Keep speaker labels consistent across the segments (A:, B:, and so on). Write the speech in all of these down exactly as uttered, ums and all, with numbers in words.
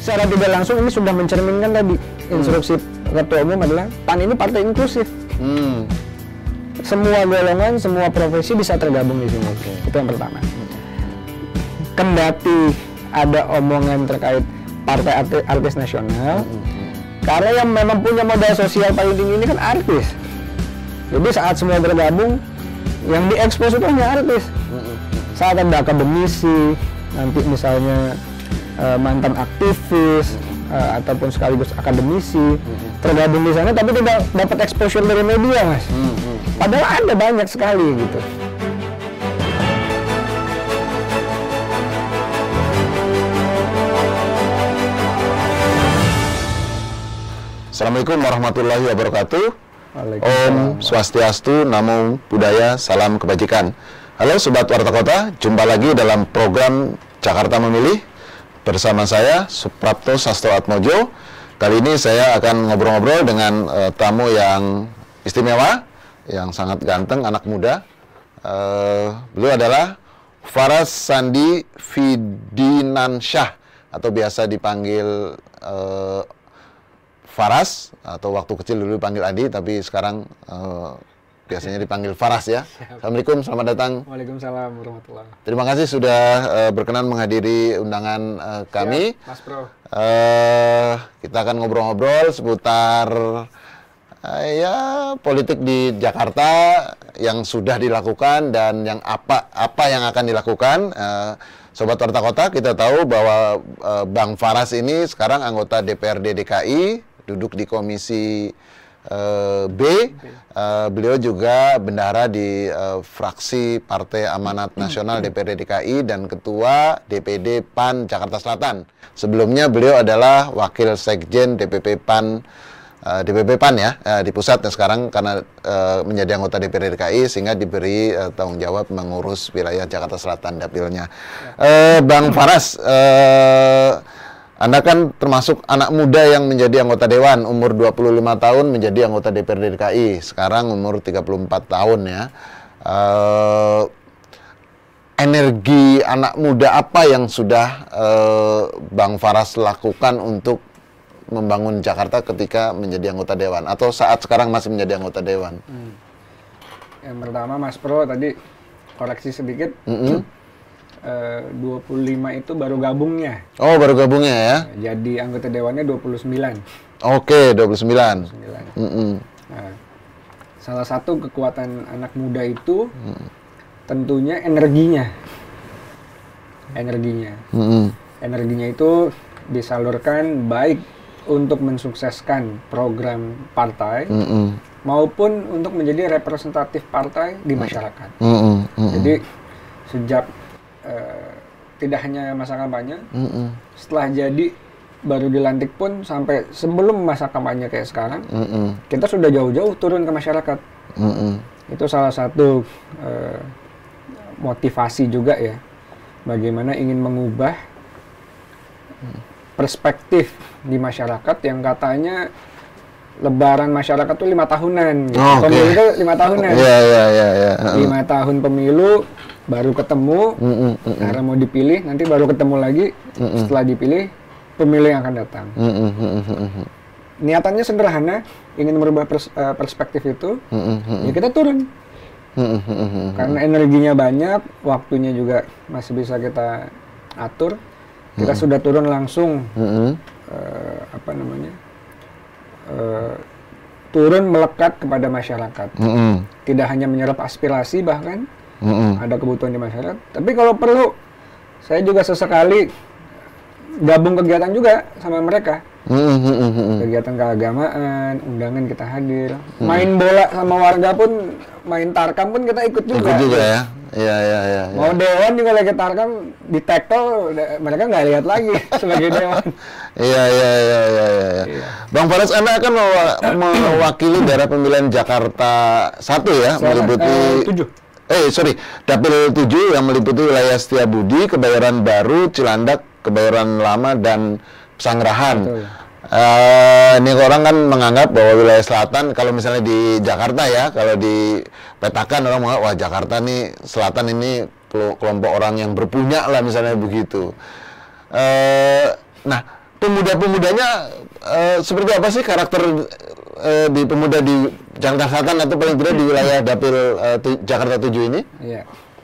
A: secara tidak langsung ini sudah mencerminkan tadi instruksi hmm. Ketua Umum adalah P A N ini partai inklusif. Hmm. Semua golongan, semua profesi bisa tergabung di sini. Okay. Itu yang pertama. Kendati ada omongan terkait partai artis, artis nasional, hmm. karena yang memang punya modal sosial paling tinggi ini kan artis. Jadi saat semua bergabung, yang diekspos itu hanya artis. Hmm. Saat ada akademisi, nanti misalnya uh, mantan aktivis uh, ataupun sekaligus akademisi hmm. tergabung di sana, tapi tidak dapat exposure dari media, mas. Hmm. Padahal ada banyak sekali gitu.
B: Assalamualaikum warahmatullahi wabarakatuh. Om Swastiastu, Namo Buddhaya, Salam Kebajikan. Halo Sobat Warta Kota, jumpa lagi dalam program Jakarta Memilih bersama saya Suprapto Sastroatmojo. Kali ini saya akan ngobrol-ngobrol dengan uh, tamu yang istimewa, yang sangat ganteng, anak muda. Uh, beliau adalah Faras Sandi Fidinansyah atau biasa dipanggil uh, Faras, atau waktu kecil dulu dipanggil Adi, tapi sekarang uh, biasanya dipanggil Faras ya. Siap. Assalamualaikum, selamat datang.
A: Waalaikumsalam warahmatullahi.
B: Terima kasih sudah uh, berkenan menghadiri undangan uh, kami.
A: Siap, Mas Bro.
B: Uh, kita akan ngobrol-ngobrol seputar uh, ya politik di Jakarta yang sudah dilakukan dan yang apa apa yang akan dilakukan. Uh, Sobat Warta Kota, kita tahu bahwa uh, Bang Faras ini sekarang anggota D P R D D K I, duduk di Komisi Uh, B, uh, beliau juga bendahara di uh, fraksi Partai Amanat Nasional D P R D D K I dan Ketua D P D P A N Jakarta Selatan. Sebelumnya beliau adalah Wakil Sekjen D P P P A N, uh, D P P P A N ya, uh, di pusat, dan sekarang karena uh, menjadi anggota D P R D D K I sehingga diberi uh, tanggung jawab mengurus wilayah Jakarta Selatan dapilnya. Uh, Bang Faras, uh, Anda kan termasuk anak muda yang menjadi anggota Dewan, umur dua puluh lima tahun menjadi anggota D P R D D K I, sekarang umur tiga puluh empat tahun ya. Uh, energi anak muda apa yang sudah uh, Bang Faras lakukan untuk membangun Jakarta ketika menjadi anggota Dewan, atau saat sekarang masih menjadi anggota Dewan?
A: Hmm. Yang pertama Mas Pro, tadi koreksi sedikit.
B: Mm-hmm.
A: Uh, dua puluh lima itu baru gabungnya.
B: Oh, baru gabungnya ya?
A: Jadi anggota dewannya dua puluh sembilan.
B: Oke, dua puluh sembilan.
A: dua puluh sembilan.
B: Mm-hmm.
A: Nah, salah satu kekuatan anak muda itu mm. tentunya energinya. Energinya. Mm-hmm. Energinya itu disalurkan baik untuk mensukseskan program partai mm-hmm. maupun untuk menjadi representatif partai di masyarakat. Mm-hmm. Mm-hmm. Jadi sejak Uh, tidak hanya masa kampanye, mm-mm. setelah jadi baru dilantik pun sampai sebelum masa kampanye kayak sekarang, mm-mm. kita sudah jauh-jauh turun ke masyarakat. Mm-mm. Itu salah satu uh, motivasi juga ya, bagaimana ingin mengubah perspektif di masyarakat yang katanya Lebaran masyarakat tuh lima tahunan, gitu. Oh, okay. Pemilu itu lima tahunan.
B: Yeah, yeah, yeah, yeah.
A: Lima tahun pemilu baru ketemu, mm, mm, mm, karena mau dipilih, nanti baru ketemu lagi mm, mm. setelah dipilih pemilu yang akan datang. Mm, mm, mm, mm. Niatannya sederhana, ingin merubah pers uh, perspektif itu, mm, mm, mm. ya kita turun. Mm, mm, mm. Karena energinya banyak, waktunya juga masih bisa kita atur. Kita mm. sudah turun langsung, mm. uh, apa namanya? Uh, turun melekat kepada masyarakat, mm-hmm. tidak hanya menyerap aspirasi, bahkan mm-hmm. ada kebutuhan di masyarakat. Tapi kalau perlu, saya juga sesekali gabung kegiatan juga sama mereka, mm-hmm. kegiatan keagamaan, undangan kita hadir, mm-hmm. main bola sama warga pun, main tarkam pun kita ikut juga.
B: Ikut juga ya. Iya, iya, iya.
A: Mau ya. Dewan juga lagi tarkam, di tackle, mereka nggak lihat lagi sebagai dewan.
B: Iya, iya, iya, iya, iya. Ya. Bang Faras, Anda akan mewakili daerah pemilihan Jakarta satu ya, Selatan, meliputi
A: eh, tujuh.
B: Eh, sorry, Dapil tujuh yang meliputi wilayah Setiabudi, Kebayoran Baru, Cilandak, Kebayoran Lama, dan Pesanggerahan. Betul. Uh, ini orang kan menganggap bahwa wilayah selatan, kalau misalnya di Jakarta ya, kalau dipetakan orang menganggap, wah Jakarta nih, selatan ini kelompok orang yang berpunya lah misalnya begitu. Uh, nah, pemuda-pemudanya uh, seperti apa sih karakter uh, di pemuda di Jakarta Selatan atau paling tidak di wilayah Dapil uh, tu, Jakarta tujuh ini?
A: Iya.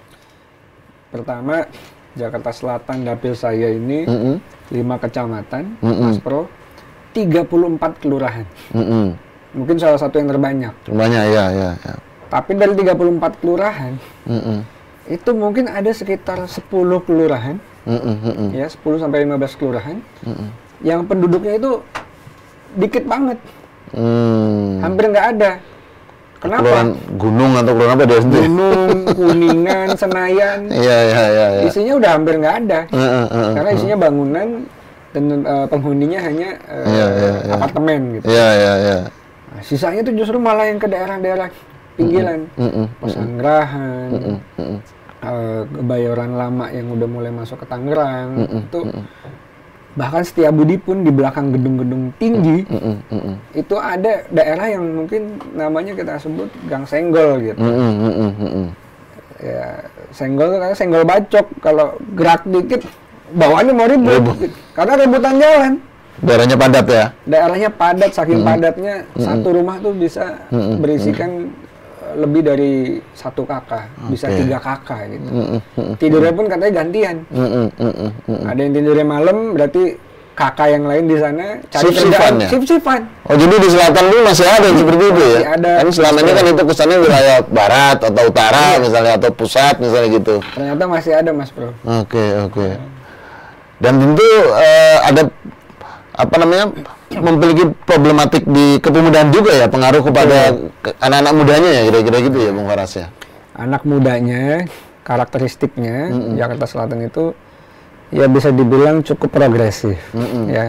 A: Pertama, Jakarta Selatan Dapil saya ini mm-hmm. lima kecamatan, mm-hmm. Mas Pro, tiga puluh empat kelurahan. Mm-hmm. Mungkin salah satu yang terbanyak.
B: Terbanyak, ya, ya, ya.
A: Tapi dari tiga puluh empat kelurahan, mm-hmm. itu mungkin ada sekitar sepuluh kelurahan, mm-hmm. ya sepuluh sampai lima belas kelurahan, mm-hmm. yang penduduknya itu dikit banget, mm. hampir nggak ada. Kenapa?
B: Kelurahan gunung atau kelurahan apa dia sendiri? Gunung,
A: Kuningan, Senayan.
B: Iya, iya, iya.
A: Isinya udah hampir nggak ada, uh, uh, uh, karena isinya bangunan dan uh, penghuninya hanya uh, yeah, yeah, yeah. apartemen gitu.
B: Iya, iya, iya.
A: Nah, sisanya itu justru malah yang ke daerah-daerah pinggiran, mm -mm, Pesanggerahan, mm -mm, mm -mm. Uh, Kebayoran Lama yang udah mulai masuk ke Tangerang, mm -mm, itu mm -mm. bahkan Setiabudi pun di belakang gedung-gedung tinggi, mm -mm, mm -mm. itu ada daerah yang mungkin namanya kita sebut Gang Senggol gitu. Mm -mm, mm -mm. Ya, senggol karena senggol bacok, kalau gerak dikit bawaannya mau ribut, ribut. Karena rebutan jalan.
B: Daerahnya padat ya?
A: Daerahnya padat, saking mm -hmm. padatnya mm -hmm. satu rumah tuh bisa mm -hmm. berisikan lebih dari satu kakak, okay. bisa tiga kakak gitu. Mm -hmm. Tidurnya pun katanya gantian. Mm -hmm. Ada yang tidurnya malam, berarti kakak yang lain di sana cari kerjaan, sif-sifan.
B: Oh, jadi di selatan dulu masih ada yang seperti itu ya?
A: Ada.
B: Kan selama ini kan itu kesannya wilayah barat atau utara iya. misalnya, atau pusat misalnya gitu.
A: Ternyata masih ada, Mas Bro.
B: Oke, okay, oke. Okay. Dan tentu uh, ada apa namanya memiliki problematik di kepemudaan juga ya, pengaruh kepada anak-anak mudanya ya, kira-kira gitu ya, Bung Faras ya.
A: Anak mudanya, karakteristiknya mm -mm. Jakarta Selatan itu ya bisa dibilang cukup progresif, mm -mm. ya.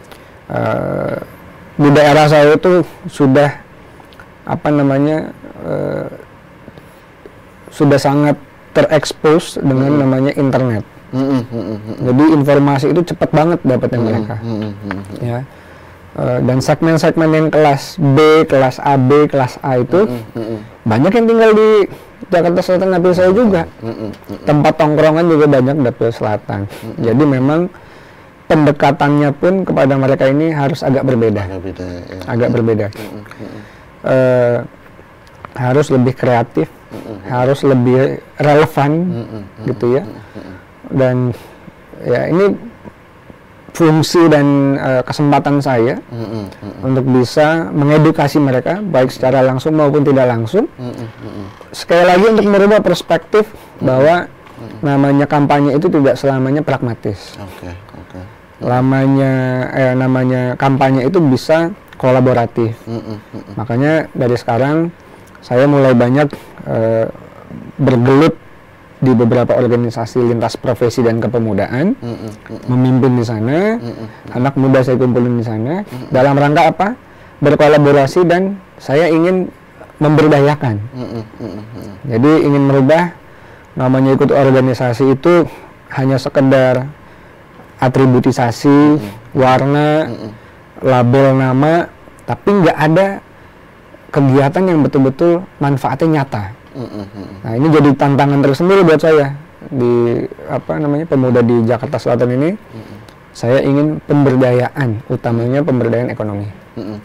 A: Uh, di daerah saya itu sudah apa namanya uh, sudah sangat terekspos dengan mm -mm. namanya internet. Mm -mm, mm -mm. Jadi informasi itu cepat banget dapatnya mm -mm, mereka, mm -mm, ya. Uh, dan segmen-segmen yang kelas B, kelas A B, kelas A itu mm -mm, banyak yang tinggal di Jakarta Selatan Dapil saya juga. Mm -mm, mm -mm. Tempat tongkrongan juga banyak Dapil Selatan. Mm -mm. Jadi memang pendekatannya pun kepada mereka ini harus agak berbeda, agak, beda, ya. agak berbeda. Mm -mm, mm -mm. Uh, harus lebih kreatif, mm -mm, harus lebih relevan, mm -mm, gitu ya. Mm -mm. Dan ya ini fungsi dan uh, kesempatan saya mm -hmm, mm -hmm. untuk bisa mengedukasi mereka baik secara langsung maupun tidak langsung. Mm -hmm. Sekali lagi untuk merubah perspektif mm -hmm. bahwa mm -hmm. namanya kampanye itu tidak selamanya pragmatis. Okay, okay. Lamanya eh, namanya kampanye itu bisa kolaboratif. Mm -hmm, mm -hmm. Makanya dari sekarang saya mulai banyak uh, bergelut di beberapa organisasi lintas profesi dan kepemudaan, mm -mm, mm -mm. memimpin di sana, mm -mm. anak muda saya kumpulin di sana, mm -mm. dalam rangka apa? Berkolaborasi dan saya ingin memberdayakan. Mm -mm, mm -mm. Jadi ingin merubah, namanya ikut organisasi itu hanya sekedar atributisasi, mm -mm. warna, mm -mm. label nama, tapi nggak ada kegiatan yang betul-betul manfaatnya nyata. Nah, ini jadi tantangan tersendiri buat saya di apa namanya pemuda di Jakarta Selatan ini. Mm-hmm. Saya ingin pemberdayaan, utamanya pemberdayaan ekonomi. Mm-hmm.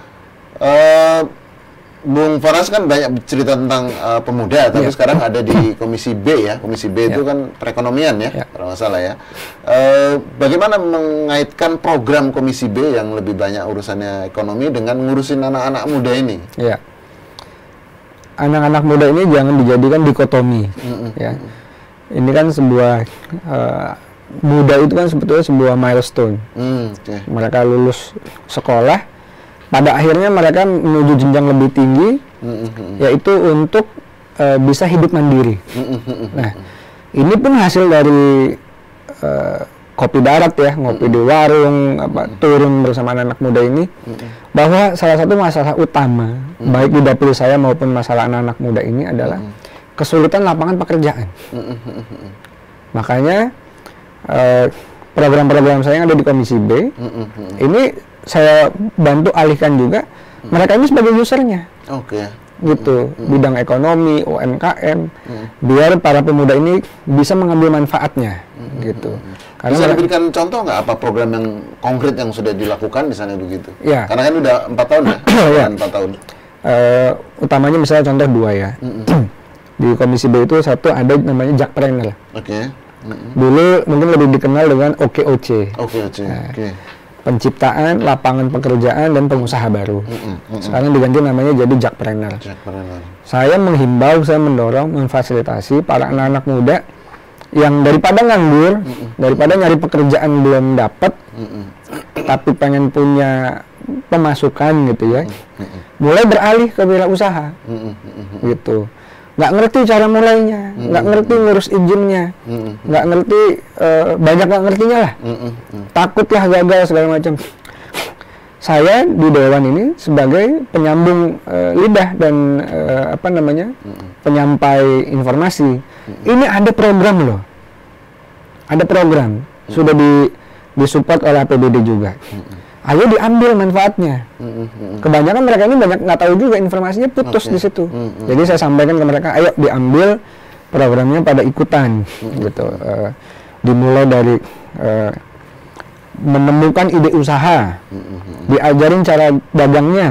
A: uh, Bung Faras kan banyak cerita tentang uh, pemuda, tapi yeah. sekarang ada di Komisi B ya. Komisi B yeah. itu kan perekonomian ya, yeah. kalau nggak salah ya. Uh, bagaimana mengaitkan program Komisi B yang lebih banyak urusannya ekonomi dengan ngurusin anak-anak muda ini? Ya. Yeah. Anak-anak muda ini jangan dijadikan dikotomi, mm-hmm. ya. Ini kan sebuah uh, muda itu kan sebetulnya sebuah milestone. Mm, okay. Mereka lulus sekolah, pada akhirnya mereka menuju jenjang lebih tinggi, mm-hmm. yaitu untuk uh, bisa hidup mandiri. Mm-hmm. Nah, ini pun hasil dari uh, kopi darat ya, ngopi di warung, apa, turun bersama anak-anak muda ini, mm-hmm. bahwa salah satu masalah utama, mm-hmm. baik di dapil saya maupun masalah anak-anak muda ini adalah mm-hmm. kesulitan lapangan pekerjaan. Mm-hmm. Makanya eh, program-program saya yang ada di Komisi B, mm-hmm. ini saya bantu alihkan juga, mm-hmm. mereka ini sebagai usernya. Oke. Okay. Gitu, mm-hmm. bidang ekonomi, U M K M, mm-hmm. biar para pemuda ini bisa mengambil manfaatnya, mm-hmm. gitu. Karena
B: bisa
A: mereka,
B: diberikan contoh nggak apa program yang konkret yang sudah dilakukan misalnya begitu?
A: Ya.
B: Karena kan udah empat tahun ya,
A: Ya.
B: empat tahun.
A: Uh, utamanya misalnya contoh dua ya.
B: Mm-mm.
A: Di Komisi B itu satu ada namanya Jakpreneur.
B: Oke. Okay. Mm-mm.
A: Dulu mungkin lebih dikenal dengan O K O C.
B: O K O C.
A: Nah,
B: Oke.
A: Penciptaan lapangan pekerjaan dan pengusaha baru.
B: Mm-mm. Mm-mm.
A: Sekarang diganti namanya jadi Jakpreneur.
B: Jakpreneur.
A: Saya menghimbau, saya mendorong, memfasilitasi para anak-anak muda yang daripada nganggur, Mm-mm. daripada nyari pekerjaan belum dapat, Mm-mm. tapi pengen punya pemasukan gitu ya, Mm-mm. mulai beralih ke wirausaha, Mm-mm. gitu. Nggak ngerti cara mulainya, Mm-mm. nggak ngerti ngurus izinnya, Mm-mm. nggak ngerti uh, banyak nggak ngertinya lah, Mm-mm. takutlah gagal segala macam. Saya di Dewan ini sebagai penyambung uh, lidah dan uh, apa namanya, Mm-mm. penyampai informasi. Mm-mm. Ini ada program loh, ada program, Mm-mm. sudah di disupport oleh A P B D juga. Mm-mm. Ayo diambil manfaatnya. Mm-hmm. Kebanyakan mereka ini banyak nggak tahu juga, informasinya putus okay. di situ. Mm-hmm. Jadi saya sampaikan ke mereka, ayo diambil programnya pada ikutan, mm-hmm. gitu. Uh, dimulai dari uh, menemukan ide usaha, mm-hmm. diajarin cara dagangnya,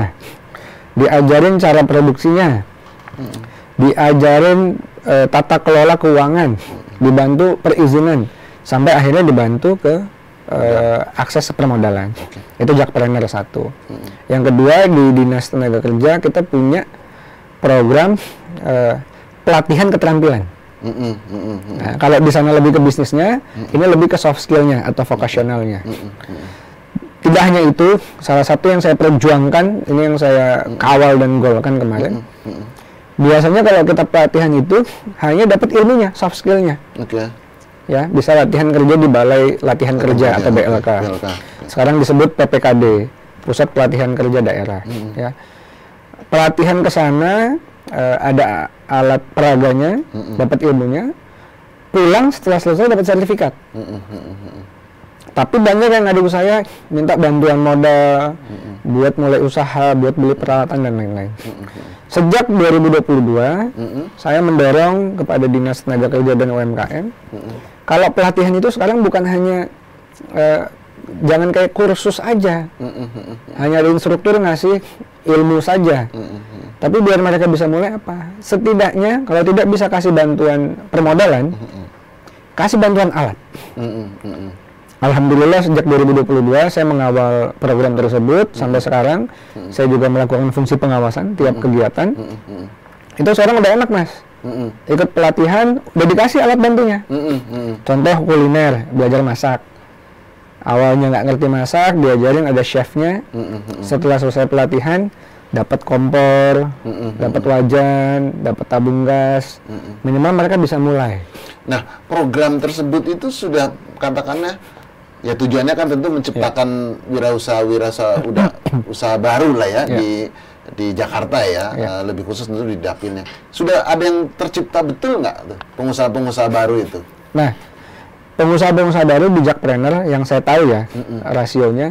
A: diajarin cara produksinya, mm-hmm. diajarin uh, tata kelola keuangan, mm-hmm. dibantu perizinan, sampai akhirnya dibantu ke Uh, akses permodalan. Okay. Itu Jakpreneur satu. Mm-hmm. Yang kedua, di Dinas Tenaga Kerja kita punya program uh, pelatihan keterampilan. Mm-hmm. Mm-hmm. Nah, kalau di sana lebih ke bisnisnya, mm-hmm. ini lebih ke soft skillnya atau vokasionalnya. Mm-hmm. Tidak hanya itu, salah satu yang saya perjuangkan, ini yang saya mm-hmm. kawal dan golkan kemarin. Mm-hmm. Biasanya kalau kita pelatihan itu hanya dapat ilmunya, soft skillnya. Okay. Ya, bisa latihan kerja di Balai Latihan Kerja oh, atau B L K. B L K. Sekarang disebut P P K D, Pusat Pelatihan Kerja Daerah. Mm-hmm. Ya, pelatihan ke sana uh, ada alat peraganya, mm-hmm. dapat ilmunya, pulang setelah selesai dapat sertifikat. Mm-hmm. Tapi banyak yang ngadu saya minta bantuan modal, mm-hmm. buat mulai usaha, buat beli peralatan dan lain-lain. Mm-hmm. Sejak dua ribu dua puluh dua, mm-hmm. saya mendorong kepada Dinas Tenaga Kerja dan U M K M. Mm-hmm. Kalau pelatihan itu sekarang bukan hanya uh, jangan kayak kursus aja, mm-hmm. hanya ada instruktur ngasih ilmu saja, mm-hmm. tapi biar mereka bisa mulai apa? Setidaknya kalau tidak bisa kasih bantuan permodalan, mm-hmm. kasih bantuan alat. Mm-hmm. Alhamdulillah sejak dua ribu dua puluh dua saya mengawal program tersebut, mm-hmm. sampai sekarang mm-hmm. saya juga melakukan fungsi pengawasan tiap mm-hmm. kegiatan. Mm-hmm. Itu sekarang udah enak, Mas. Mm-hmm. Ikut pelatihan, udah dikasih alat bantunya. Mm-hmm. Contoh kuliner, belajar masak. Awalnya nggak ngerti masak, diajarin ada chefnya. Mm-hmm. Setelah selesai pelatihan, dapat kompor, mm-hmm. dapat wajan, dapat tabung gas. Mm-hmm. Minimal mereka bisa mulai.
B: Nah, program tersebut itu sudah katakannya, ya tujuannya kan tentu menciptakan yeah. wirausaha-wirausaha udah usaha baru lah ya, yeah. di di Jakarta ya, ya. Uh, lebih khusus tentu di Dapilnya. Sudah ada yang tercipta betul nggak tuh pengusaha-pengusaha baru itu?
A: Nah, pengusaha-pengusaha baru di Jakpreneur yang saya tahu ya, mm-mm. rasionya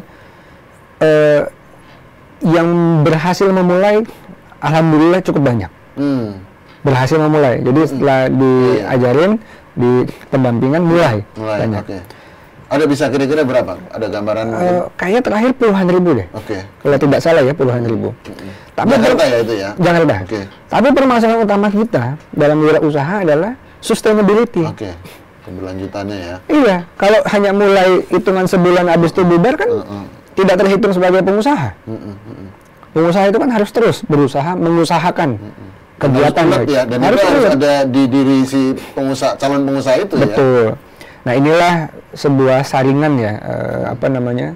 A: uh, yang berhasil memulai, alhamdulillah cukup banyak. Mm. Berhasil memulai. Jadi mm. setelah diajarin, di pendampingan mulai, mulai banyak. Okay.
B: Ada bisa kira-kira berapa? Ada gambaran?
A: Uh, kayaknya terakhir puluhan ribu deh. Oke. Okay. Kalau tidak salah ya puluhan ribu. Mm-hmm. Tapi
B: Jakarta ya itu ya?
A: Jakarta.
B: Oke. Okay.
A: Tapi permasalahan utama kita dalam wirausaha adalah sustainability.
B: Oke. Okay. Keberlanjutannya ya? Iya.
A: Kalau hanya mulai hitungan sebulan habis itu bubar kan uh-uh. tidak terhitung sebagai pengusaha. Uh-uh. Pengusaha itu kan harus terus berusaha mengusahakan uh-uh. kegiatan.
B: Harus ya, dan harus, itu harus ada di diri si pengusaha, calon pengusaha itu.
A: Betul. Ya? Betul. Nah inilah sebuah saringan ya, uh, apa namanya,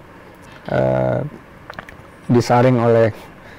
A: uh, disaring oleh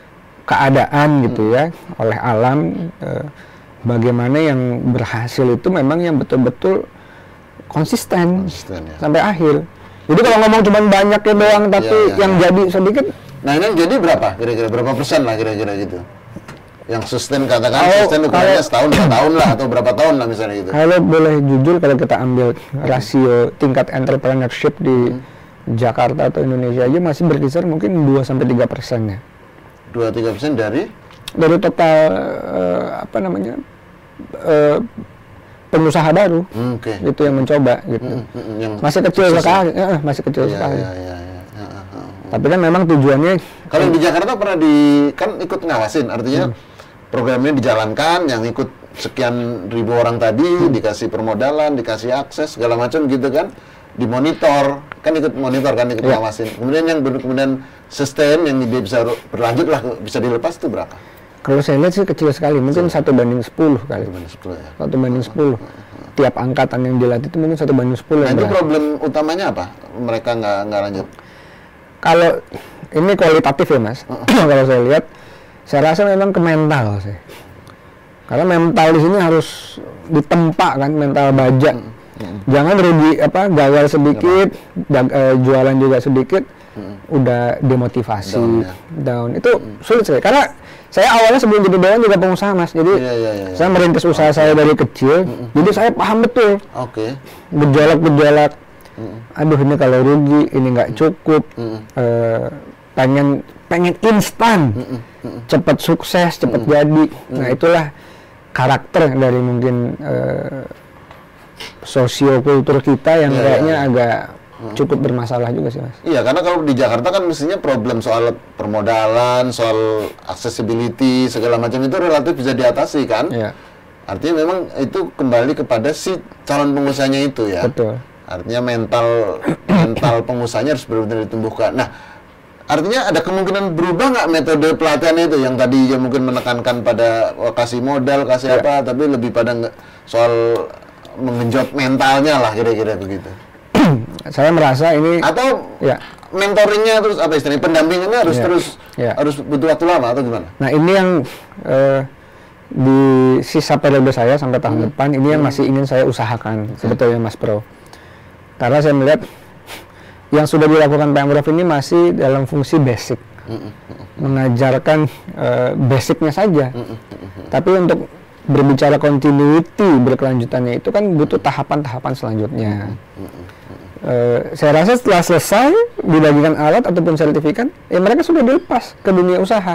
A: keadaan gitu ya, oleh alam, uh, bagaimana yang berhasil itu memang yang betul-betul konsisten, konsisten ya. Sampai akhir. Jadi kalau ngomong cuma banyaknya doang, tapi ya, ya, yang ya. jadi sedikit.
B: Nah ini yang jadi berapa? Kira-kira berapa persen lah kira-kira gitu? Yang sustain katakan kalau, sustain ukurannya setahun, dua tahun lah atau berapa tahun lah misalnya gitu.
A: Kalau boleh jujur, kalau kita ambil rasio tingkat entrepreneurship di hmm. Jakarta atau Indonesia aja masih berkisar mungkin dua sampai tiga persen ya.
B: dua sampai tiga persen dari?
A: Dari total uh, apa namanya uh, pengusaha baru.
B: Hmm, Oke.
A: Okay. Itu yang mencoba gitu.
B: Hmm, hmm, yang
A: masih kecil sekali, ya? eh, masih kecil
B: ya,
A: sekali.
B: Ya, ya, ya. Ya, ya.
A: Tapi kan memang tujuannya.
B: Kalau di Jakarta pernah di kan ikut ngawasin, artinya hmm. programnya dijalankan, yang ikut sekian ribu orang tadi hmm. dikasih permodalan, dikasih akses segala macam gitu kan, dimonitor, kan ikut monitor kan ikut ya. ngawasin. Kemudian yang kemudian sustain yang dia bisa berlanjut lah, bisa dilepas itu berapa?
A: Kalau saya lihat sih kecil sekali, mungkin satu banding sepuluh kali.
B: Satu banding sepuluh ya.
A: Satu banding sepuluh. Tiap angkatan yang dilatih itu mungkin satu banding sepuluh.
B: Nah itu problem utamanya apa? Mereka nggak nggak lanjut.
A: Kalau ini kualitatif ya mas. Uh-uh. Kalau saya lihat, saya rasa memang ke mental sih. Karena mental di sini harus ditempa kan, mental baja. Uh-uh. Jangan rugi apa gagal sedikit, dag, uh, jualan juga sedikit. Hmm. Udah demotivasi, down, ya. down. Itu hmm. sulit sekali. Karena saya awalnya sebelum jadi bawahan juga pengusaha mas, jadi yeah, yeah, yeah, saya merintis usaha okay. saya dari kecil, hmm. jadi saya paham betul.
B: Oke. Okay.
A: Gejolak-gejolak. Hmm. Aduh ini kalau rugi, ini nggak cukup. Hmm. Uh, pengen pengen instan, hmm. Hmm. cepat sukses, cepat hmm. jadi. Hmm. Nah itulah karakter dari mungkin uh, sosiokultur kita yang yeah, kayaknya yeah. agak cukup bermasalah juga sih mas.
B: Iya, karena kalau di Jakarta kan mestinya problem soal permodalan, soal accessibility segala macam itu relatif bisa diatasi kan. Iya. Artinya memang itu kembali kepada si calon pengusahanya itu ya.
A: Betul.
B: Artinya mental mental pengusahanya harus benar-benar ditumbuhkan. Nah, artinya ada kemungkinan berubah nggak metode pelatihan itu yang tadi ya mungkin menekankan pada oh, kasih modal, kasih ya. apa, tapi lebih pada nge- soal mengenjot mentalnya lah kira-kira begitu.
A: Saya merasa ini
B: atau
A: ya.
B: mentoringnya terus apa istilahnya pendampingannya harus
A: ya.
B: terus
A: ya.
B: harus butuh waktu lama atau gimana?
A: Nah ini yang uh, di sisa periode saya sampai tahun hmm. depan ini yang masih ingin saya usahakan hmm. sebetulnya Mas Bro. Karena saya melihat yang sudah dilakukan Pemprov ini masih dalam fungsi basic, hmm. mengajarkan uh, basicnya saja. Hmm. Tapi untuk berbicara continuity berkelanjutannya itu kan butuh tahapan-tahapan selanjutnya. Hmm. Uh, saya rasa setelah selesai dibagikan alat ataupun sertifikat, ya mereka sudah dilepas ke dunia usaha.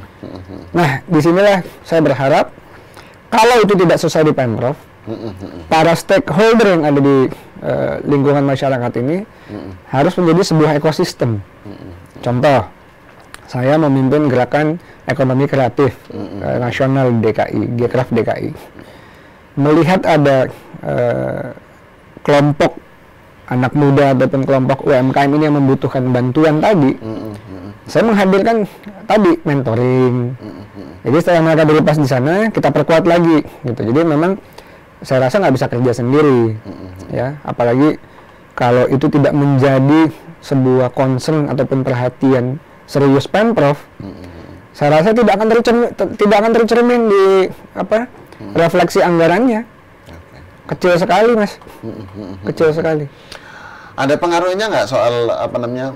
A: Nah, disinilah saya berharap kalau itu tidak selesai di Pemprov, para stakeholder yang ada di uh, lingkungan masyarakat ini harus menjadi sebuah ekosistem. Contoh, saya memimpin gerakan ekonomi kreatif uh, nasional D K I, Gcraft D K I. Melihat ada uh, kelompok anak muda ataupun kelompok U M K M ini yang membutuhkan bantuan tadi, mm-hmm. saya menghadirkan tadi mentoring. Mm-hmm. Jadi setelah mereka dilepas di sana, kita perkuat lagi, gitu. Jadi memang saya rasa nggak bisa kerja sendiri, mm-hmm. ya. Apalagi kalau itu tidak menjadi sebuah concern ataupun perhatian serius Pemprov, mm-hmm. saya rasa tidak akan tercermin, t- tidak akan tercermin di apa mm-hmm. refleksi anggarannya. Kecil sekali mas, mm-hmm. kecil sekali.
B: Ada pengaruhnya nggak soal apa namanya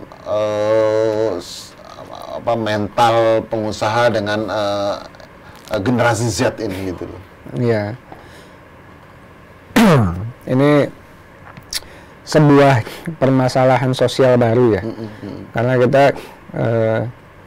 B: uh, apa mental pengusaha dengan uh, uh, generasi Z ini gitu loh?
A: Iya. Ini sebuah permasalahan sosial baru ya, mm-hmm. karena kita uh,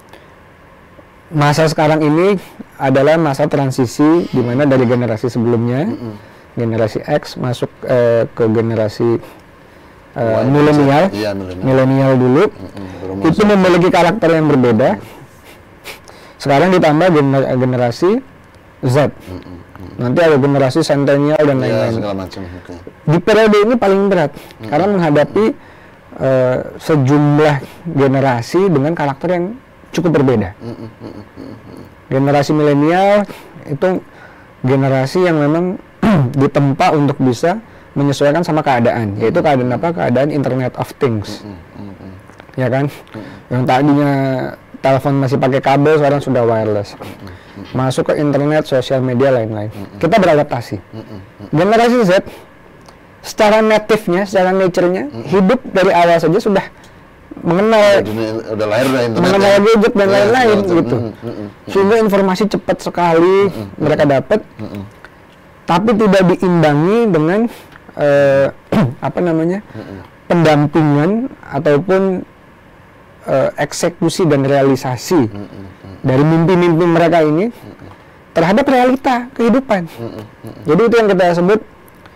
A: masa sekarang ini adalah masa transisi di mana dari generasi sebelumnya. Mm-hmm. Generasi X masuk uh, ke generasi uh, milenial,
B: iya,
A: milenial dulu, mm-hmm. itu memiliki karakter yang berbeda. Sekarang ditambah gener- generasi Z, mm-hmm. nanti ada generasi centennial dan lain-lain.
B: Ya, segala macam. Okay.
A: Di periode ini paling berat, mm-hmm. karena menghadapi uh, sejumlah generasi dengan karakter yang cukup berbeda. Mm-hmm. Generasi milenial itu generasi yang memang ditempa untuk bisa menyesuaikan sama keadaan, mm-hmm. yaitu keadaan apa? Keadaan Internet of Things, mm-hmm. ya kan? Mm-hmm. Yang tadinya telepon masih pakai kabel, sekarang sudah wireless. Mm-hmm. Masuk ke internet, sosial media, lain-lain. Mm-hmm. Kita beradaptasi. Mm-hmm. Generasi Z, secara native-nya, secara nature-nya, mm-hmm. hidup dari awal saja sudah mengenal,
B: udah, udah lahir udah internet,
A: mengenal
B: ya.
A: gadget dan lain-lain,
B: ya,
A: gitu.
B: Mm-hmm.
A: Sehingga informasi cepat sekali mm-hmm. mereka dapat. Mm-hmm. Tapi tidak diimbangi dengan uh, apa namanya mm-hmm. pendampingan ataupun uh, eksekusi dan realisasi mm-hmm. dari mimpi-mimpi mereka ini mm-hmm. terhadap realita kehidupan. Mm-hmm. Jadi itu yang kita sebut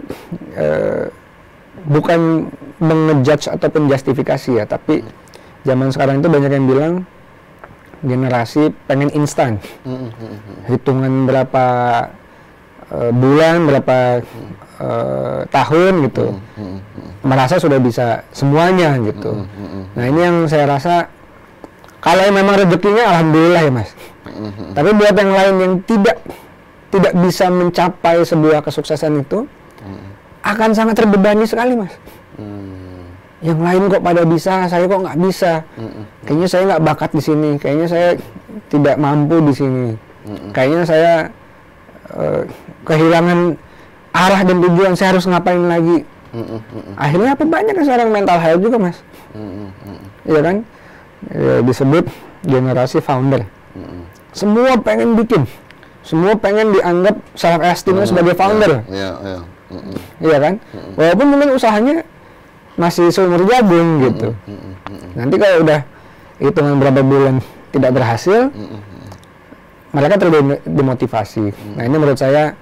A: uh, bukan mengejudge ataupun justifikasi ya, tapi zaman sekarang itu banyak yang bilang generasi pengen instan, hitungan berapa uh, bulan, berapa uh, tahun gitu, merasa sudah bisa semuanya gitu. Nah ini yang saya rasa, kalau memang rezekinya alhamdulillah ya mas. Tapi buat yang lain yang tidak tidak bisa mencapai sebuah kesuksesan itu, akan sangat terbebani sekali mas. Yang lain kok pada bisa, saya kok nggak bisa. Kayaknya saya nggak bakat di sini, kayaknya saya tidak mampu di sini. Kayaknya saya uh, kehilangan arah dan tujuan, saya harus ngapain lagi. Akhirnya apa banyak sekarang mental health juga mas. Iya kan? Ya, disebut generasi founder. Semua pengen bikin, semua pengen dianggap self esteemnya sebagai founder. Iya, iya. Iya kan? Walaupun mungkin usahanya masih seumur jagung gitu. Nanti kalau udah hitungan berapa bulan tidak berhasil, mereka terdemotivasi. Nah ini menurut saya,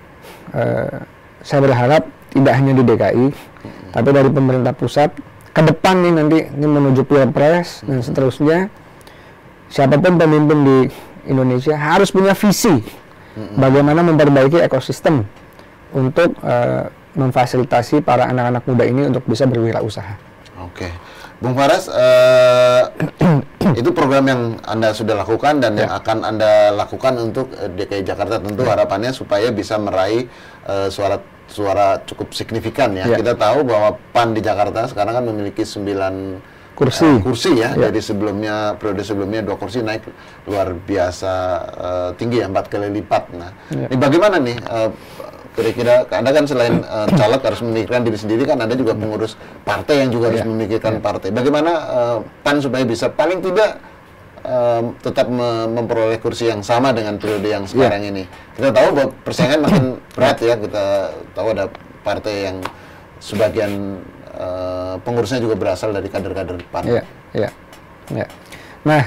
A: uh, saya berharap tidak hanya di D K I, tapi dari pemerintah pusat ke depan nih nanti ini menuju Pilpres dan seterusnya, siapapun pemimpin di Indonesia harus punya visi bagaimana memperbaiki ekosistem untuk uh, memfasilitasi para anak-anak muda ini untuk bisa berwirausaha. Oke,
B: Bung Faras, uh, itu program yang Anda sudah lakukan dan ya. yang akan Anda lakukan untuk D K I Jakarta, tentu ya. harapannya supaya bisa meraih uh, suara suara cukup signifikan ya. ya. Kita tahu bahwa P A N di Jakarta sekarang kan memiliki sembilan kursi, uh, kursi ya. ya. Dari sebelumnya periode sebelumnya dua kursi, naik luar biasa uh, tinggi ya, empat kali lipat. Nah, ya. ini bagaimana nih? Uh, Kira-kira Anda kan selain uh, caleg harus memikirkan diri sendiri, kan Anda juga pengurus partai yang juga harus yeah. memikirkan yeah. partai. Bagaimana uh, P A N supaya bisa paling tidak uh, tetap me memperoleh kursi yang sama dengan periode yang sekarang yeah. ini? Kita tahu bahwa persaingan makin berat ya. Kita tahu ada partai yang sebagian uh, pengurusnya juga berasal dari kader-kader P A N.
A: Iya, iya, iya. Nah,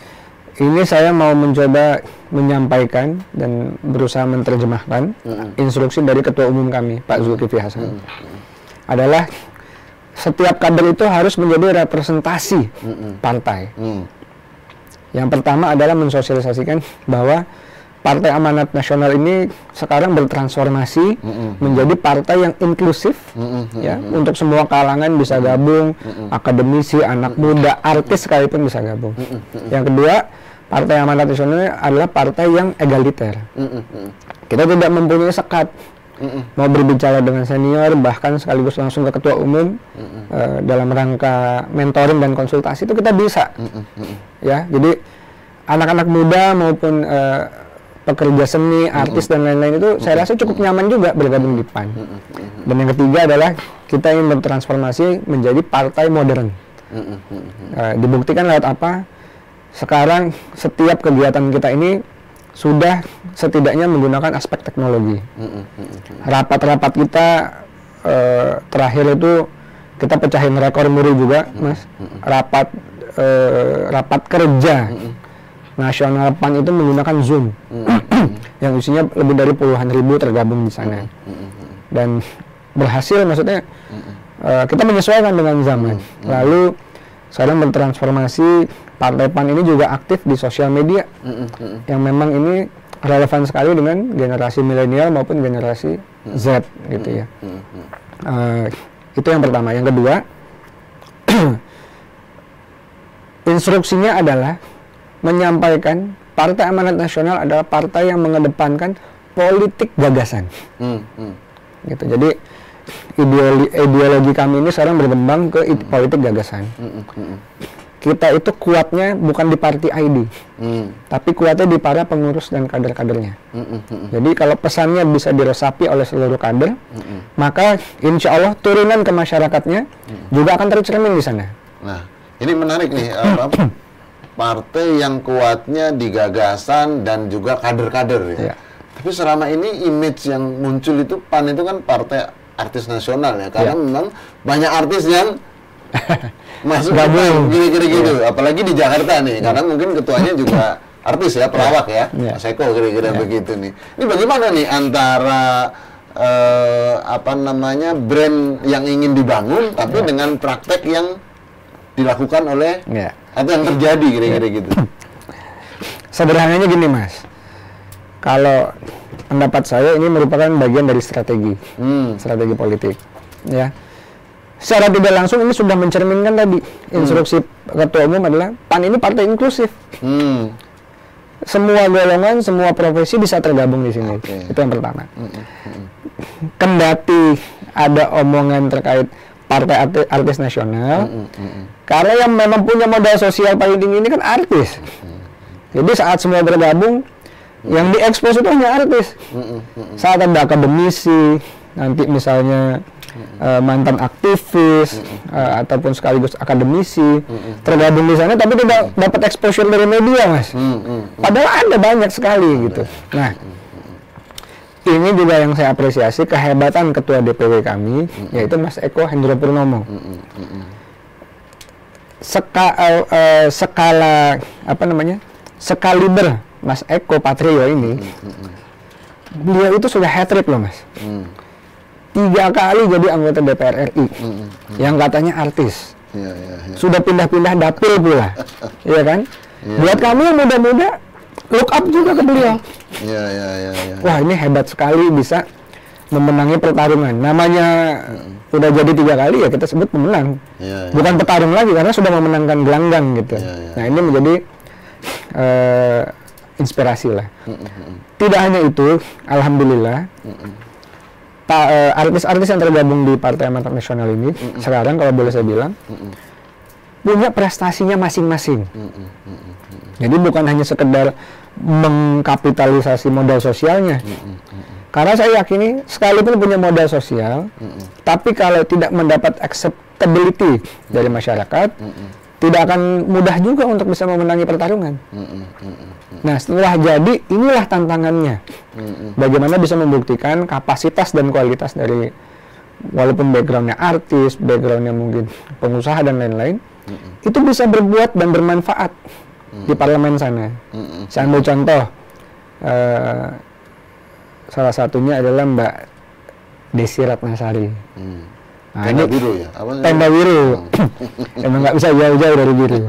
A: ini saya mau mencoba menyampaikan dan berusaha menerjemahkan mm-hmm. instruksi dari Ketua Umum kami, Pak Zulkifli Hasan. Mm-hmm. Adalah setiap kader itu harus menjadi representasi mm-hmm. partai. Mm. Yang pertama adalah mensosialisasikan bahwa Partai Amanat Nasional ini sekarang bertransformasi mm-hmm. menjadi partai yang inklusif, mm-hmm. ya, mm-hmm. untuk semua kalangan bisa gabung, mm-hmm. akademisi, anak mm-hmm. muda, artis sekalipun bisa gabung. Mm-hmm. Yang kedua, Partai Amanat Nasional adalah partai yang egaliter. Mm-hmm. Kita tidak mempunyai sekat. Mm-hmm. Mau berbicara dengan senior, bahkan sekaligus langsung ke ketua umum mm-hmm. uh, dalam rangka mentoring dan konsultasi itu kita bisa. Mm-hmm. Ya, jadi anak-anak muda maupun uh, pekerja seni, artis mm-hmm. dan lain-lain itu mm-hmm. saya rasa cukup nyaman juga bergabung di P A N. Mm-hmm. Dan yang ketiga adalah kita ingin bertransformasi menjadi partai modern. Mm-hmm. Uh, dibuktikan lewat apa? Sekarang setiap kegiatan kita ini sudah setidaknya menggunakan aspek teknologi. Rapat-rapat kita eh, terakhir itu kita pecahin rekor muri juga, Mas. Rapat eh, rapat kerja nasional P A N itu menggunakan Zoom, yang isinya lebih dari puluhan ribu tergabung di sana. Dan berhasil, maksudnya eh, kita menyesuaikan dengan zaman. Lalu sekarang bertransformasi, Partai P A N ini juga aktif di sosial media, mm-hmm. yang memang ini relevan sekali dengan generasi milenial maupun generasi mm-hmm. Z, gitu ya. Mm-hmm. Uh, itu yang pertama. Yang kedua, instruksinya adalah menyampaikan Partai Amanat Nasional adalah partai yang mengedepankan politik gagasan. Mm-hmm. Gitu. Jadi ideologi, ideologi kami ini sekarang berkembang ke mm-hmm. politik gagasan. Mm-hmm. Kita itu kuatnya bukan di party I D, mm. tapi kuatnya di para pengurus dan kader-kadernya. Mm -mm, mm. Jadi kalau pesannya bisa diresapi oleh seluruh kader, mm -mm. maka insya Allah turunan ke masyarakatnya mm. juga akan tercermin di sana.
B: Nah, ini menarik nih, apa, partai yang kuatnya di gagasan dan juga kader-kader ya. Yeah. Tapi selama ini image yang muncul itu P A N itu kan partai artis nasional ya, karena yeah. memang banyak artis yang masuk gabung gini-gini gitu, yeah. apalagi di Jakarta nih, yeah. karena mungkin ketuanya juga artis ya, pelawak ya, yeah. Mas Eko kira-kira yeah. begitu nih. Ini bagaimana nih antara uh, apa namanya brand yang ingin dibangun, tapi yeah. dengan praktek yang dilakukan oleh yeah. atau yang terjadi kira-kira yeah. gitu.
A: Sederhananya gini Mas, kalau pendapat saya ini merupakan bagian dari strategi, hmm. strategi politik, ya. Secara tidak langsung ini sudah mencerminkan tadi instruksi hmm. ketua umum adalah P A N ini partai inklusif. Hmm. Semua golongan, semua profesi bisa tergabung di sini. Okay. Itu yang pertama. Hmm. Hmm. Kendati ada omongan terkait partai artis, artis nasional, hmm. Hmm. karena yang memang punya modal sosial paling tinggi ini kan artis. Hmm. Jadi saat semua bergabung, hmm. yang diekspos itu hanya artis. Hmm. Hmm. Saat ada akademisi, nanti misalnya Uh, mantan aktivis mm-hmm. uh, ataupun sekaligus akademisi mm-hmm. tergabung di sana tapi tidak mm-hmm. dapat exposure dari media Mas. Mm-hmm. Padahal ada banyak sekali mm-hmm. gitu. Nah, mm-hmm. ini juga yang saya apresiasi kehebatan ketua D P W kami mm-hmm. yaitu Mas Eko Hendro Purnomo. Mm-hmm. Seka, uh, uh, skala apa namanya sekaliber Mas Eko Patrio ini mm-hmm. beliau itu sudah hat-trick loh Mas. Mm. Tiga kali jadi anggota D P R R I mm, mm, yang katanya artis ya, ya, ya. Sudah pindah-pindah dapil pula ya kan ya, buat ya. Kami yang muda-muda look up juga ke beliau ya, ya, ya, ya, wah ini hebat sekali bisa memenangi pertarungan namanya mm. udah jadi tiga kali ya kita sebut pemenang ya, ya. Bukan petarung lagi karena sudah memenangkan gelanggang gitu ya, ya. Nah ini menjadi uh, inspirasi lah mm, mm, mm. Tidak hanya itu alhamdulillah mm, mm. Ta, uh, artis-artis yang tergabung di Partai Amanat Nasional ini mm-mm. sekarang kalau boleh saya bilang mm-mm. punya prestasinya masing-masing. Mm-mm. Mm-mm. Jadi bukan hanya sekedar mengkapitalisasi modal sosialnya. Mm-mm. Mm-mm. Karena saya yakini sekalipun punya modal sosial, mm-mm. tapi kalau tidak mendapat acceptability mm-mm. dari masyarakat, mm-mm. tidak akan mudah juga untuk bisa memenangi pertarungan. Mm-mm. Mm-mm. Nah setelah jadi inilah tantangannya. Mm-mm. Bagaimana bisa membuktikan kapasitas dan kualitas dari walaupun backgroundnya artis, backgroundnya mungkin pengusaha dan lain-lain, mm-mm. itu bisa berbuat dan bermanfaat mm-mm. di parlemen sana. Mm-mm. Saya ambil contoh, uh, salah satunya adalah Mbak Desi Ratnasari. Mm. Nah,
B: tenda biru ya? Apa
A: tenda biru. Oh. Emang nggak bisa jauh-jauh dari biru.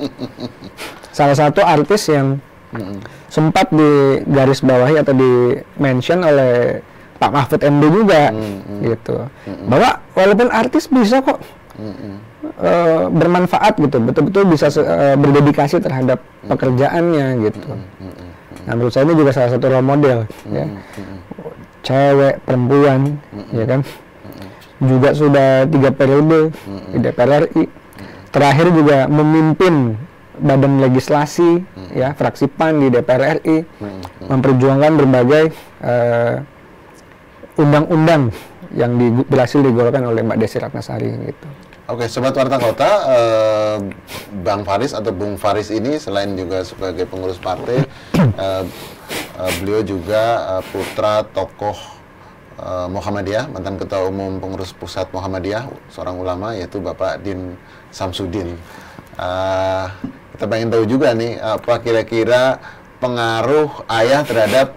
A: Salah satu artis yang Mm-hmm. sempat di garis bawahi atau di mention oleh Pak Mahfud M D juga mm-hmm. gitu mm-hmm. bahwa walaupun artis bisa kok mm-hmm. uh, bermanfaat gitu betul-betul bisa uh, berdedikasi terhadap mm-hmm. pekerjaannya gitu mm-hmm. Nah menurut saya ini juga salah satu role model mm-hmm. ya cewek perempuan mm-hmm. ya kan mm-hmm. juga sudah tiga periode mm-hmm. di D P R R I mm-hmm. terakhir juga memimpin badan legislasi hmm. ya fraksi P A N di D P R R I hmm. Hmm. memperjuangkan berbagai uh, undang-undang yang di, berhasil digolkan oleh Mbak Desi Ratnasari gitu.
B: Oke, Sobat Warta Kota, uh, Bang Faris atau Bung Faris ini selain juga sebagai pengurus partai, uh, uh, beliau juga uh, putra tokoh uh, Muhammadiyah, mantan Ketua Umum Pengurus Pusat Muhammadiyah, seorang ulama yaitu Bapak Din Samsudin. Uh, kita pengen tahu juga nih apa kira-kira pengaruh ayah terhadap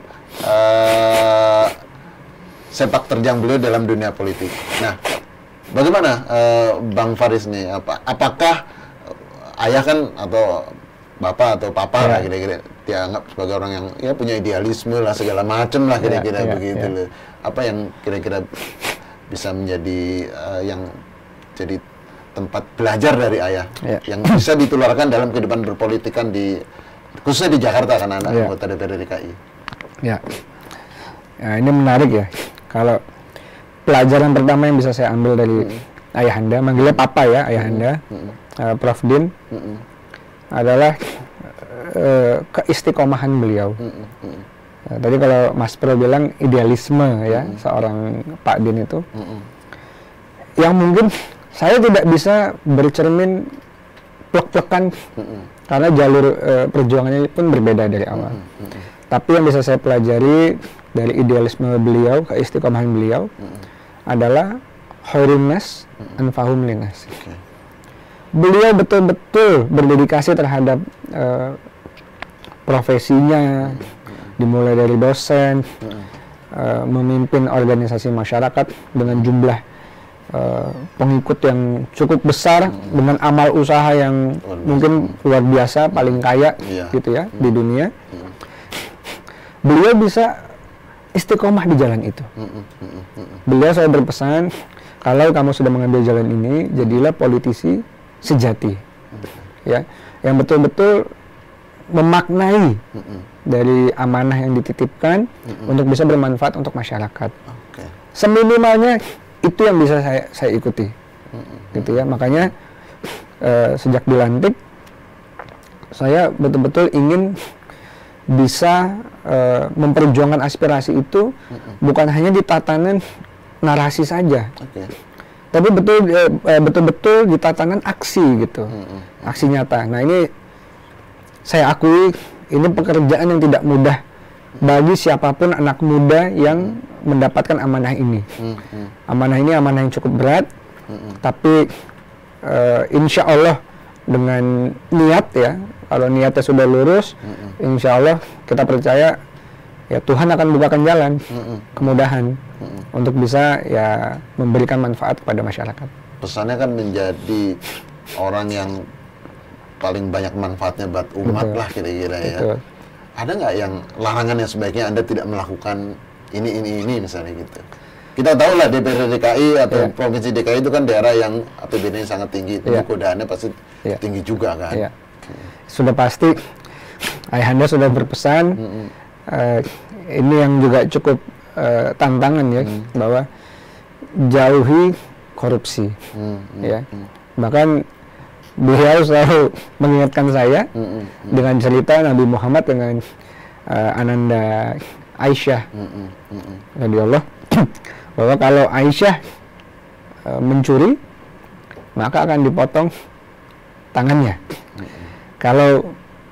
B: uh, sepak terjang beliau dalam dunia politik. Nah, bagaimana uh, Bang Faris nih? Apa, apakah uh, ayah kan atau bapak atau papa ya. lah kira-kira dianggap sebagai orang yang ya punya idealisme lah segala macam lah kira-kira ya, ya, begitu ya. loh. Apa yang kira-kira bisa menjadi uh, yang jadi tempat belajar dari ayah ya. yang bisa ditularkan dalam kehidupan berpolitikan di khususnya di Jakarta karena anak ya. anggota D P R D K I.
A: Ya. Ya, ini menarik ya. Kalau pelajaran pertama yang bisa saya ambil dari hmm. ayahanda, manggilnya papa ya, ayahanda, hmm. uh, Prof Din, hmm. adalah uh, keistiqomahan beliau. Hmm. Hmm. Uh, tadi kalau Mas Pro bilang idealisme ya, hmm. seorang Pak Din itu, hmm. yang mungkin saya tidak bisa bercermin plek-plekan mm-hmm. karena jalur uh, perjuangannya pun berbeda dari awal. Mm-hmm. Tapi yang bisa saya pelajari dari idealisme beliau, keistiqomahan beliau mm-hmm. adalah holiness mm-hmm. and fahum linnas. Okay. Beliau betul-betul berdedikasi terhadap uh, profesinya, mm-hmm. dimulai dari dosen, mm-hmm. uh, memimpin organisasi masyarakat dengan jumlah uh, pengikut yang cukup besar, hmm. dengan amal usaha yang luar mungkin luar biasa, paling kaya yeah. gitu ya hmm. di dunia. Hmm. Beliau bisa istiqomah di jalan itu. Hmm. Hmm. Hmm. Beliau saya berpesan, kalau kamu sudah mengambil jalan ini, jadilah politisi sejati, hmm. ya, yang betul-betul memaknai mm-mm. dari amanah yang dititipkan mm-mm. untuk bisa bermanfaat untuk masyarakat. Okay. Seminimalnya itu yang bisa saya saya ikuti, mm-mm. gitu ya. Makanya uh, sejak dilantik saya betul-betul ingin bisa uh, memperjuangkan aspirasi itu mm-mm. bukan hanya di tatanan narasi saja, okay. tapi betul uh, betul-betul di tatanan aksi gitu, mm-mm. aksi nyata. Nah ini saya akui ini pekerjaan yang tidak mudah bagi siapapun anak muda yang hmm. mendapatkan amanah ini. Hmm. Hmm. Amanah ini amanah yang cukup berat, hmm. tapi uh, insya Allah dengan niat ya, kalau niatnya sudah lurus, hmm. insya Allah kita percaya ya Tuhan akan bukakan jalan, hmm. kemudahan hmm. untuk bisa ya memberikan manfaat kepada masyarakat.
B: Pesannya kan menjadi orang yang paling banyak manfaatnya buat umat. Betul. Lah kira-kira ya. Betul. Ada nggak yang larangan yang sebaiknya Anda tidak melakukan ini, ini, ini misalnya gitu? Kita tahu lah D P R D K I atau yeah. Provinsi D K I itu kan daerah yang A P B D-nya sangat tinggi, yeah. godaannya pasti yeah. tinggi juga kan? Yeah.
A: Hmm. Sudah pasti, Ayahanda sudah berpesan, mm-hmm. uh, ini yang juga cukup uh, tantangan ya, mm. bahwa jauhi korupsi, mm-hmm. ya. Mm. Bahkan beliau selalu mengingatkan saya mm-hmm. dengan cerita Nabi Muhammad dengan uh, Ananda Aisyah mm-hmm. radhiyallahu bahwa kalau Aisyah uh, mencuri maka akan dipotong tangannya. Mm-hmm. Kalau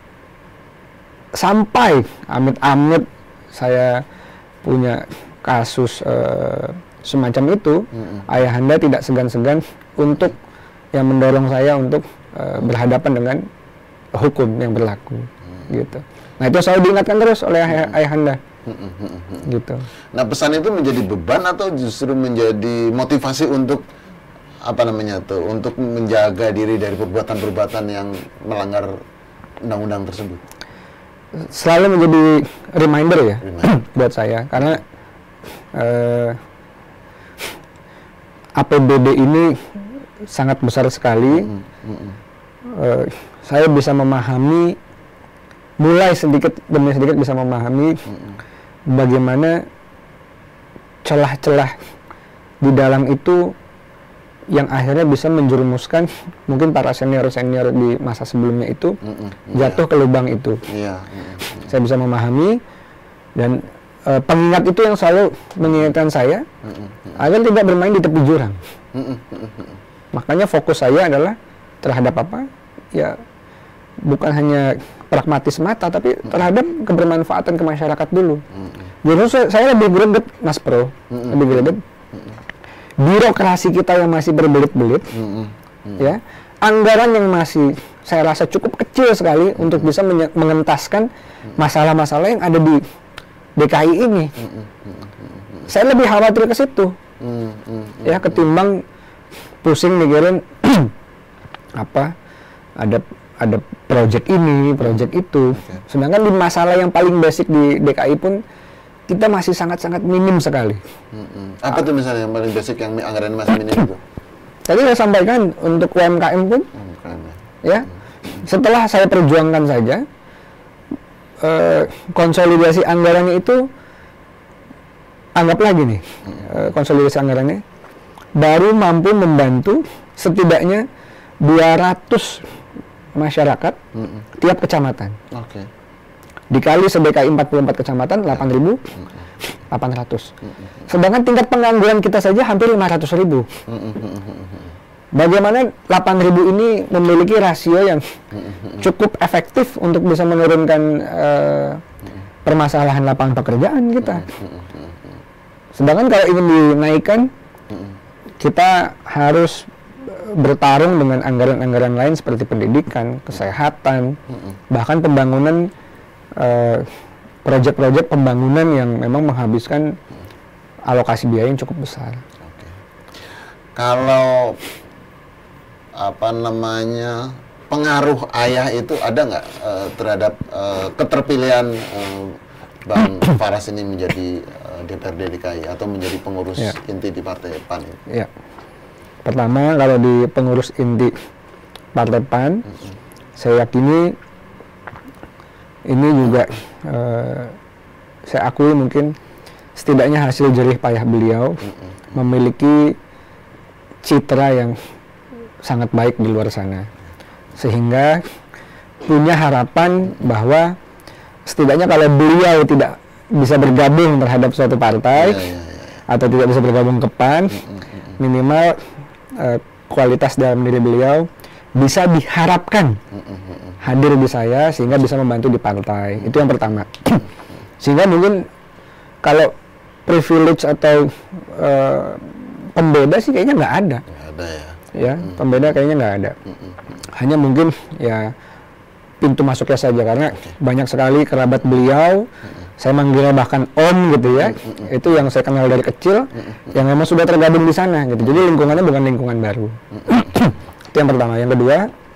A: sampai amit-amit saya punya kasus uh, semacam itu, mm-hmm. Ayahanda tidak segan-segan untuk yang mendorong saya untuk uh, berhadapan dengan hukum yang berlaku, hmm. gitu. Nah itu selalu diingatkan terus oleh ayah, ayahanda, hmm, hmm, hmm, hmm. gitu.
B: Nah pesan itu menjadi beban atau justru menjadi motivasi untuk apa namanya tuh, untuk menjaga diri dari perbuatan-perbuatan yang melanggar undang-undang tersebut?
A: Selalu menjadi reminder ya reminder. buat saya, karena uh, A P B D ini sangat besar sekali. Mm, mm, mm. Uh, saya bisa memahami, mulai sedikit demi sedikit bisa memahami mm, mm. bagaimana celah-celah di dalam itu yang akhirnya bisa menjerumuskan mungkin para senior-senior di masa sebelumnya itu mm, mm, jatuh yeah. ke lubang itu. Yeah, mm, mm. Saya bisa memahami, dan uh, pengingat itu yang selalu mengingatkan saya mm, mm, mm. agar tidak bermain di tepi jurang. Mm, mm, mm, mm. Makanya fokus saya adalah terhadap apa? Ya bukan hanya pragmatis mata, tapi terhadap kebermanfaatan ke masyarakat dulu. Mm-hmm. Jadi saya, saya lebih greget, Mas Pro, mm-hmm. lebih greget. Mm-hmm. Birokrasi kita yang masih berbelit-belit, mm-hmm. ya, anggaran yang masih saya rasa cukup kecil sekali mm-hmm. untuk bisa menye- mengentaskan mm-hmm. masalah-masalah yang ada di D K I ini. Mm-hmm. Saya lebih khawatir ke situ, mm-hmm. ya, ketimbang pusing mikirin apa ada ada proyek ini, proyek itu. Okay. Sedangkan di masalah yang paling basic di D K I pun kita masih sangat-sangat minim sekali.
B: Mm-hmm. Apa tuh misalnya yang paling basic yang anggaran masih minim itu?
A: Tadi saya sampaikan untuk U M K M pun, U M K M, ya. Mm-hmm. Setelah saya perjuangkan saja, eh, konsolidasi anggarannya itu anggaplah gini, mm-hmm. eh, konsolidasi anggarannya baru mampu membantu setidaknya dua ratus masyarakat mm-hmm. tiap kecamatan. Okay. Dikali se-D K I empat puluh empat kecamatan, delapan ribu delapan ratus. Mm-hmm. Sedangkan tingkat pengangguran kita saja hampir lima ratus ribu. Mm-hmm. Bagaimana delapan ribu ini memiliki rasio yang mm-hmm. cukup efektif untuk bisa menurunkan uh, mm-hmm. permasalahan lapangan pekerjaan kita. Mm-hmm. Sedangkan kalau ingin dinaikkan, mm-hmm. kita harus bertarung dengan anggaran-anggaran lain seperti pendidikan, kesehatan, mm-hmm. bahkan pembangunan uh, proyek-proyek pembangunan yang memang menghabiskan alokasi biaya yang cukup besar.
B: Oke. Kalau apa namanya pengaruh ayah itu ada nggak uh, terhadap uh, keterpilihan uh, Bang Faras ini menjadi uh, D P R D D K I atau menjadi pengurus ya. inti di Partai P A N?
A: Ya. Pertama, kalau di pengurus inti Partai P A N, mm-hmm. saya yakini ini juga uh, saya akui mungkin setidaknya hasil jerih payah beliau mm-hmm. memiliki citra yang sangat baik di luar sana, sehingga punya harapan bahwa setidaknya kalau beliau tidak bisa bergabung terhadap suatu partai yeah, yeah, yeah. atau tidak bisa bergabung ke P A N, mm-hmm. minimal uh, kualitas dalam diri beliau bisa diharapkan mm-hmm. hadir di saya sehingga bisa membantu di partai. Mm-hmm. Itu yang pertama. Sehingga mungkin kalau privilege atau uh, pembeda sih kayaknya nggak ada.
B: Nggak ada ya.
A: Ya, mm-hmm. pembeda kayaknya nggak ada. Mm-hmm. Hanya mungkin ya pintu masuknya saja, karena okay. banyak sekali kerabat beliau, mm-hmm. saya manggilnya bahkan om gitu ya, mm-hmm. itu yang saya kenal dari kecil, mm-hmm. yang memang sudah tergabung di sana gitu. Jadi lingkungannya bukan lingkungan baru. Mm-hmm. Itu yang pertama. Yang kedua,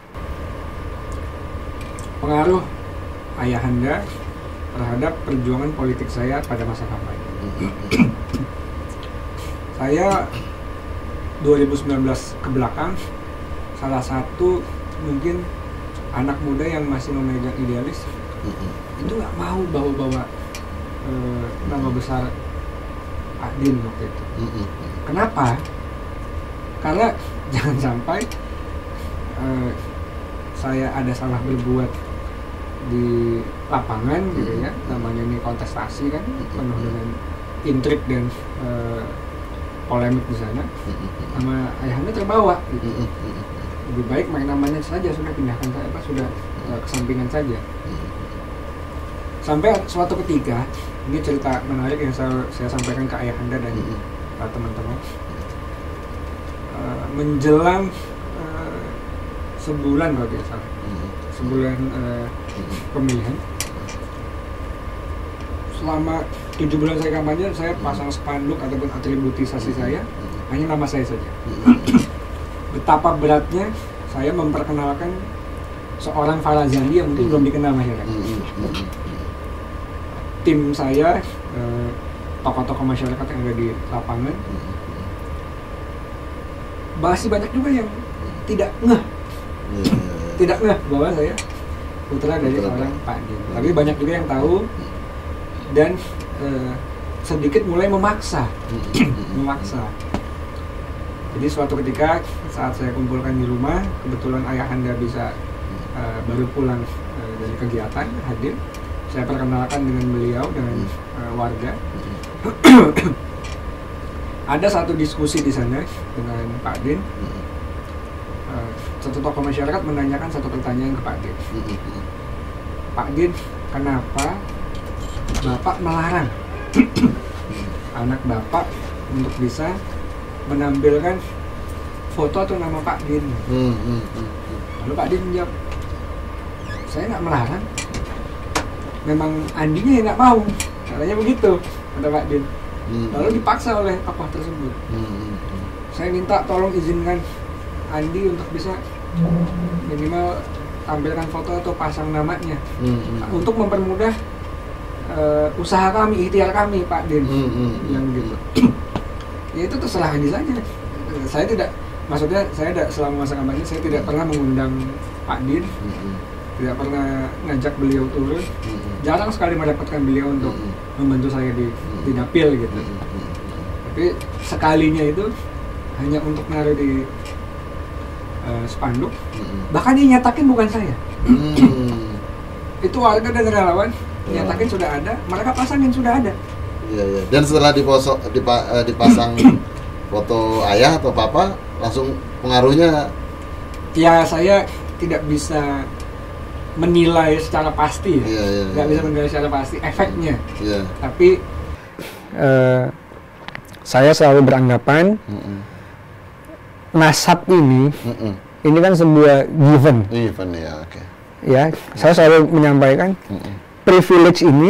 A: pengaruh ayahanda terhadap perjuangan politik saya pada masa kampanye. Saya dua ribu sembilan belas ke belakang salah satu mungkin anak muda yang masih memegang idealis, itu nggak mau bawa-bawa uh, nama besar Pak Din waktu itu. Kenapa? Karena jangan sampai Uh, saya ada salah berbuat di lapangan gitu ya, namanya ini kontestasi kan, penuh dengan intrik dan uh, polemik di sana, sama ayahanda terbawa gitu. Lebih baik main namanya saja, sudah pindahkan saya apa sudah uh, kesampingan saja. Sampai suatu ketika, ini cerita menarik yang saya, saya sampaikan ke ayahanda dan uh, teman-teman, uh, menjelang sebulan kalau tidak salah, mm-hmm. sebulan uh, mm-hmm. pemilihan. Selama tujuh bulan saya kampanye, saya pasang spanduk ataupun atributisasi mm-hmm. saya mm-hmm. hanya nama saya saja. Mm-hmm. Betapa beratnya saya memperkenalkan seorang Farazandi yang mungkin mm-hmm. belum dikenal masyarakat. Mm-hmm. Tim saya, uh, tokoh-tokoh masyarakat yang ada di lapangan, mm-hmm. masih banyak juga yang tidak ngeh. Ya, ya, ya. Tidak ngeh bahwa saya putra dari putra seorang Pak Din. Ya. Tapi banyak juga yang tahu dan uh, sedikit mulai memaksa, memaksa. Jadi suatu ketika saat saya kumpulkan di rumah, kebetulan ayahanda bisa uh, baru pulang uh, dari kegiatan, hadir. Saya perkenalkan dengan beliau dengan uh, warga. Ada satu diskusi di sana dengan Pak Din. Satu tokoh masyarakat menanyakan satu pertanyaan ke Pak Din. Pak Din, kenapa Bapak melarang anak Bapak untuk bisa menampilkan foto atau nama Pak Din? Lalu Pak Din menjawab, saya nggak melarang, memang Andinya yang nggak mau, katanya begitu kata Pak Din. Lalu dipaksa oleh tokoh tersebut. Saya minta tolong izinkan Andi untuk bisa minimal tampilkan foto atau pasang namanya mm-hmm. untuk mempermudah uh, usaha kami, ikhtiar kami, Pak Din, mm-hmm. yang gitu. Ya itu terserah Andi saja. Saya tidak, maksudnya saya tidak selama masa kampanye saya tidak pernah mengundang Pak Din, mm-hmm. tidak pernah ngajak beliau turun, mm-hmm. jarang sekali mendapatkan beliau untuk mm-hmm. membantu saya di, mm-hmm. di dapil gitu. Mm-hmm. Tapi sekalinya itu hanya untuk naruh di Uh, spanduk, mm-hmm. bahkan dia nyatakin bukan saya. Mm. Itu warga dan relawan yeah. nyatakin sudah ada, mereka pasangin sudah ada.
B: Iya, iya. Dan setelah diposok, dipa, uh, dipasang foto ayah atau papa, langsung pengaruhnya?
A: Ya saya tidak bisa menilai secara pasti, ya. yeah, yeah, nggak yeah. bisa menilai secara pasti efeknya. Yeah. Tapi uh, saya selalu beranggapan. Mm-mm. Nasab ini, Mm-mm. ini kan sebuah given.
B: Given ya, oke. Okay.
A: Ya, saya selalu menyampaikan Mm-mm. privilege ini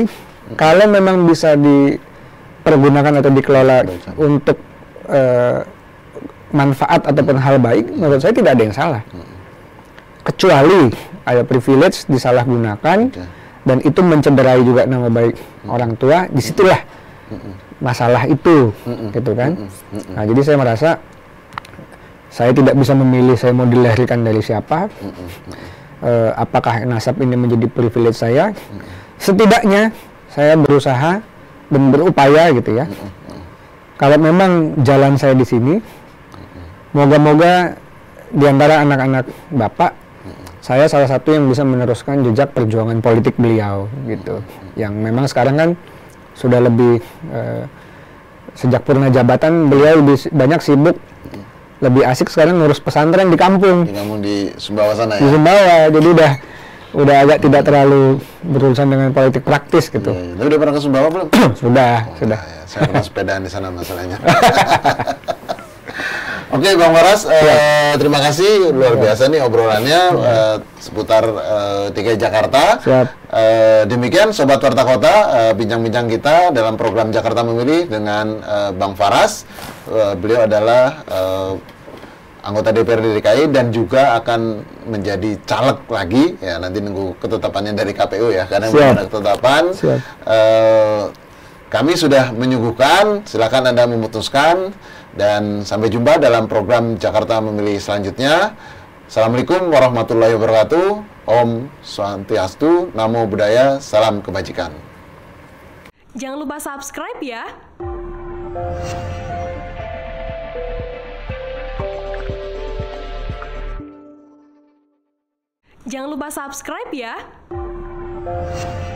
A: Kalau memang bisa dipergunakan atau dikelola untuk uh, manfaat ataupun hal baik, menurut saya tidak ada yang salah. Kecuali ada privilege disalahgunakan okay. dan itu mencederai juga nama baik mm. orang tua, disitulah mm. masalah itu, mm. gitu kan. Mm. Nah, jadi saya merasa saya tidak bisa memilih saya mau dilahirkan dari siapa, mm. uh, apakah nasab ini menjadi privilege saya. Mm. Setidaknya saya berusaha dan berupaya gitu ya. Mm. Kalau memang jalan saya di sini, moga-moga di antara anak-anak Bapak, saya salah satu yang bisa meneruskan jejak perjuangan politik beliau gitu. Yang memang sekarang kan sudah lebih eh, sejak purna jabatan beliau lebih banyak sibuk, lebih asik sekarang ngurus pesantren di kampung.
B: Di kampung di Sumbawa sana ya.
A: Di Sumbawa, jadi udah udah agak tidak terlalu berurusan dengan politik praktis gitu.
B: Iya, iya. Tapi udah pernah ke Sumbawa belum?
A: Sudah,
B: oh,
A: sudah.
B: Ya, saya pernah sepedaan di sana masalahnya. Oke, Bang Faras, ya. uh, terima kasih luar ya. biasa nih obrolannya ya. uh, seputar uh, D K I Jakarta. Uh, demikian Sobat Warta Kota, uh, bincang-bincang kita dalam program Jakarta Memilih dengan uh, Bang Faras. Uh, beliau adalah uh, anggota D P R D D K I dan juga akan menjadi caleg lagi. Ya, nanti nunggu ketetapannya dari K P U ya, karena belum ada ketetapan. Uh, kami sudah menyuguhkan, silakan Anda memutuskan. Dan sampai jumpa dalam program Jakarta Memilih selanjutnya. Assalamualaikum warahmatullahi wabarakatuh. Om Swastiastu, Namo Buddhaya, salam kebajikan.
C: Jangan lupa subscribe ya. Jangan lupa subscribe ya.